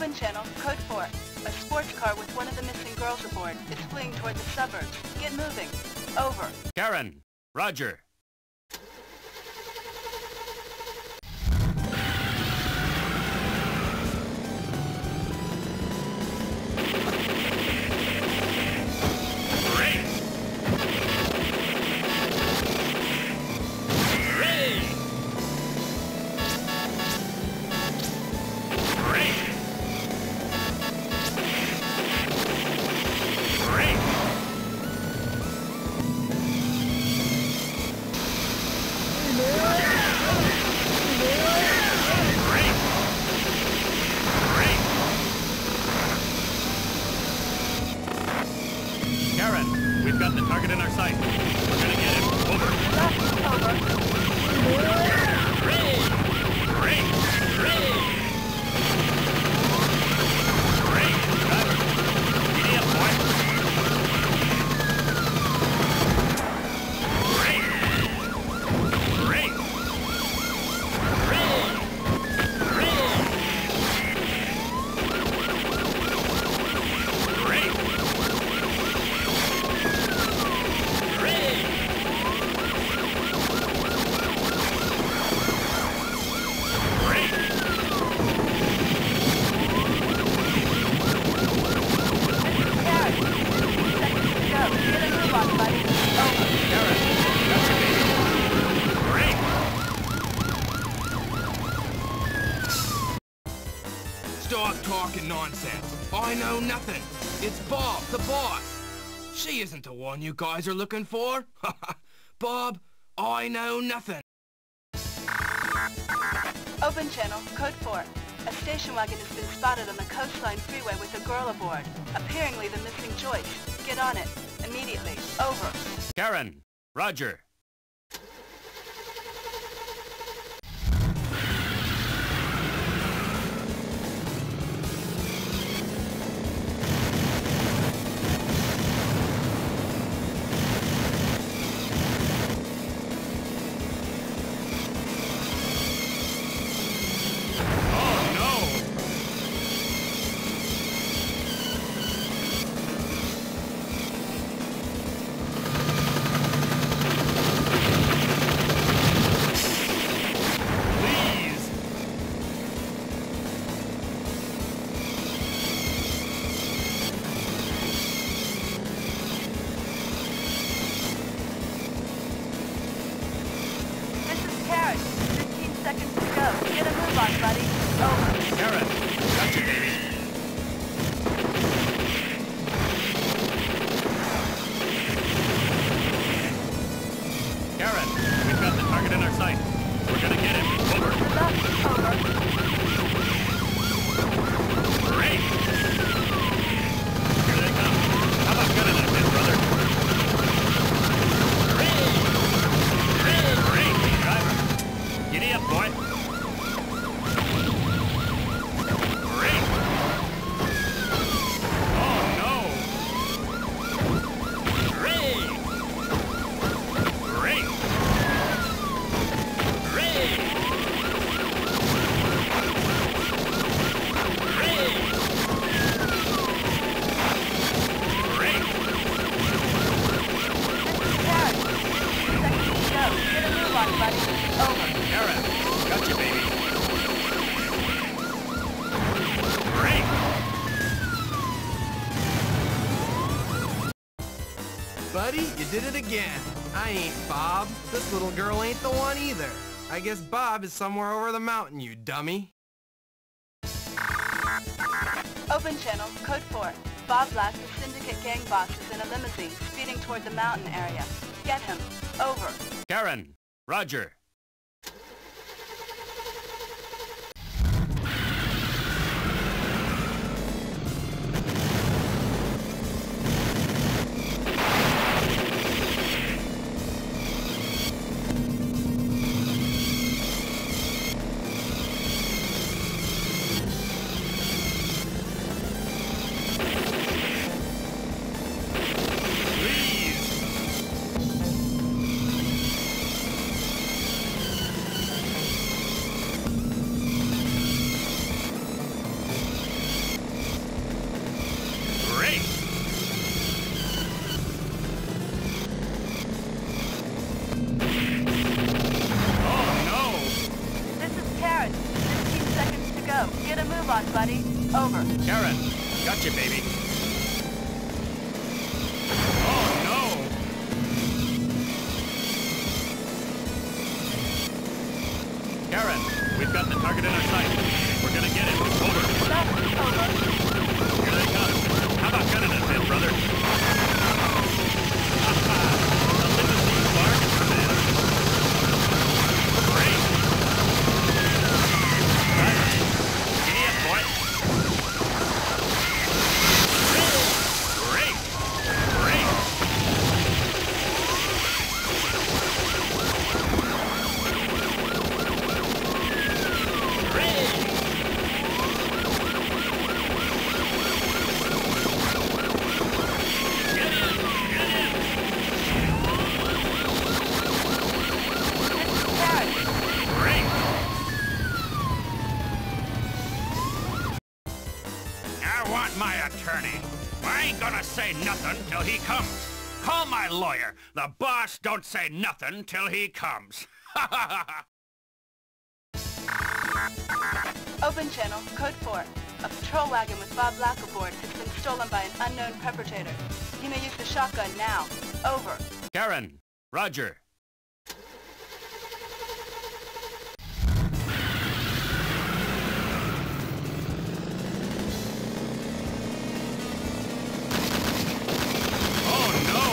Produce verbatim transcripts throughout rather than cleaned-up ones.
Open channel, code four. A sports car with one of the missing girls aboard is fleeing toward the suburbs. Get moving. Over. Karen, Roger. We've got the target in our sight. We're gonna get him. Over. Over. Ray! Ray! Ray! Ray! Driver! Giddy up, boy! Ray! Ray! Ray! Ray! Ray! Stop talking nonsense. I know nothing. It's Bob, the boss. She isn't the one you guys are looking for. Bob, I know nothing. Open channel, code four. A station wagon has been spotted on the coastline freeway with a girl aboard. Apparently the missing Joyce. Get on it. Immediately. Over. Karen, Roger. fifteen seconds to go. Get a move on, buddy. Over. Karen, got you, baby. Karen, we've got the target in our sight. We're gonna get him. Over. Left. Over. Great! Here they come. How about good enough, then, brother? Giddy up, boy. Great. Oh, no. Great. Great. Great. Great. Great. Karen, seconds to go. Get a move on, buddy. Over. Karen, got you, baby. Great. Buddy, you did it again. I ain't Bob. This little girl ain't the one either. I guess Bob is somewhere over the mountain, you dummy. Open channel, code four. Bob Black, the syndicate gang boss, is in a limousine speeding toward the mountain area. Get him. Over. Karen, Roger. buddy. Over. Karen, gotcha, baby. Oh, no! Karen, we've got the target in our sight. We're gonna get him. Over. Left. Over. Here they come. How about gunning us in, brother? Ha-ha! A limousine bargain for that. Great! Right. Giddy up, boy. Great! Great! Great! Get in! Get in! Karen. Great! I want my attorney. I ain't gonna say nothing till he comes. Call my lawyer. The boss don't say nothing till he comes. Ha ha ha! Open channel, code four. A patrol wagon with Bob Black aboard has been stolen by an unknown perpetrator. You may use the shotgun now. Over. Karen, Roger. Oh no!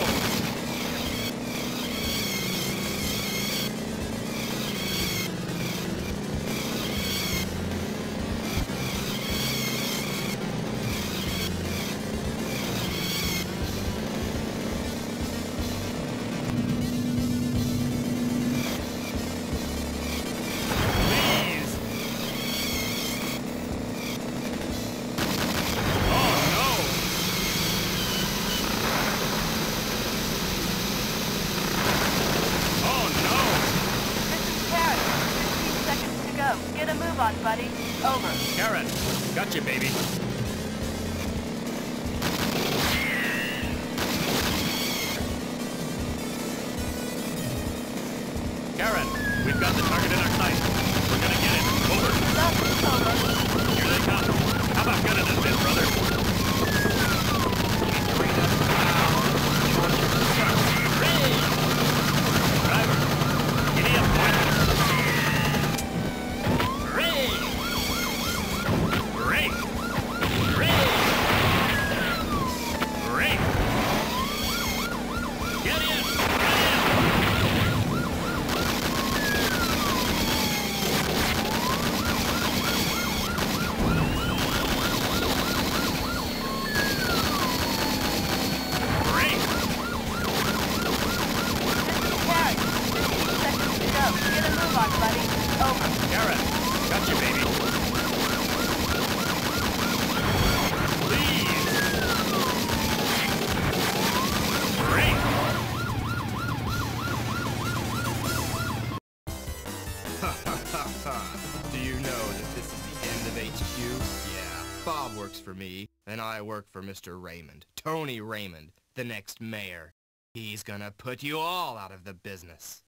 Please! Oh no! Oh no! This is Karen. fifteen seconds to go. Get a move on, buddy. Over. Karen, gotcha, baby. Karen, we've got the target in our sight. We're gonna get him. Over. Left. Over. Here they come. How about gunning us in, brother? Driver, giddy up, boy. Great! Great! Great! Great! Get in! Get in! Great! Karen. fifteen seconds to go. Get a move on, buddy. Over. Karen, gotcha, baby. Please. Great. Do you know that this is the end of H Q? Yeah, Bob works for me, and I work for Mister Raymond. Tony Raymond, the next mayor. He's gonna put you all out of the business.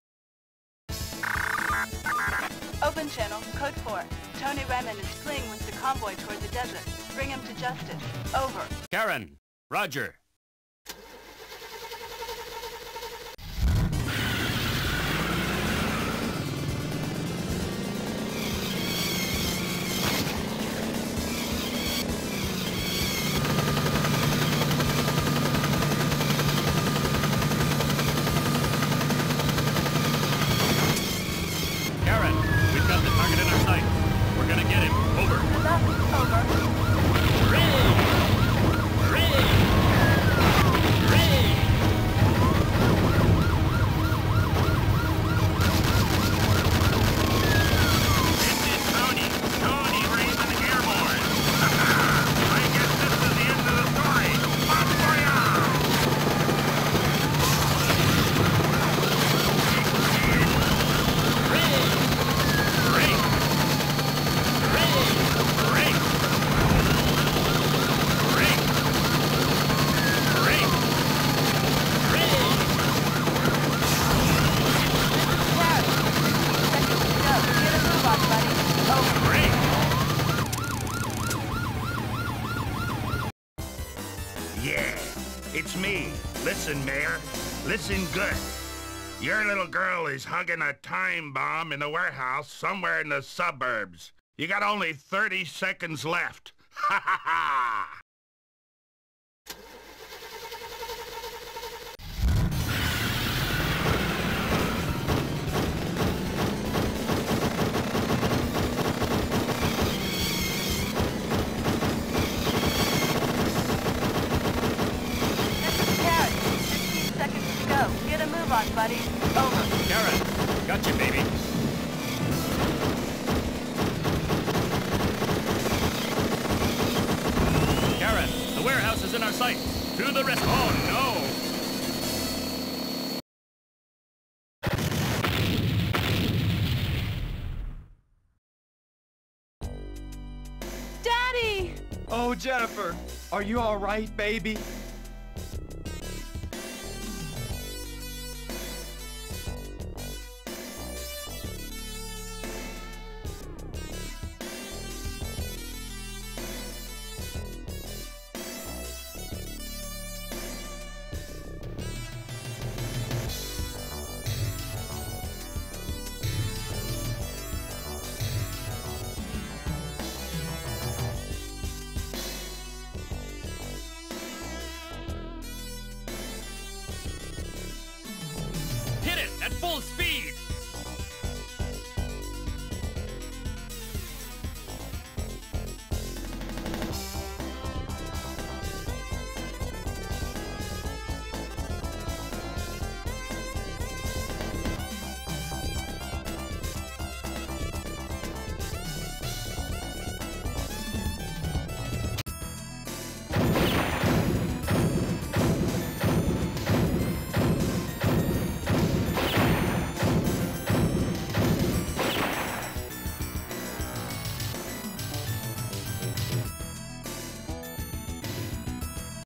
Open channel, code four. Tony Raymond is fleeing with the convoy toward the desert. Bring him to justice. Over. Karen, Roger. Karen, we've got the target in our sight. We're gonna get him. Over. Left. Over. Great! Great! Listen, Mayor. Listen good. Your little girl is hugging a time bomb in a warehouse somewhere in the suburbs. You got only thirty seconds left. Ha ha ha! Get a move on, buddy. Over. Karen, got you, baby. Karen, the warehouse is in our sight. To the rest. Oh, no! Daddy! Oh, Jennifer, are you all right, baby?